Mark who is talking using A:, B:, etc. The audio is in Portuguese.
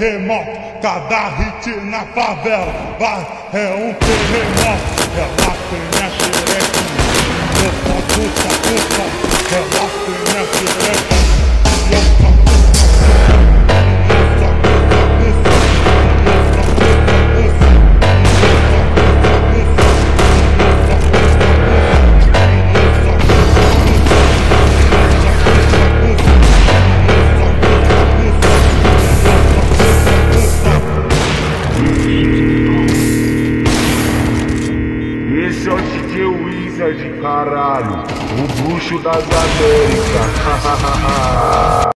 A: terremoto, cada hit na favela vai, é um terremoto. Ela tem a xerequinha, opa, opa, opa. Ela tem a xerequinha, opa, opa, opa.
B: Esse é o DJ Wizard, caralho, o bruxo das Américas.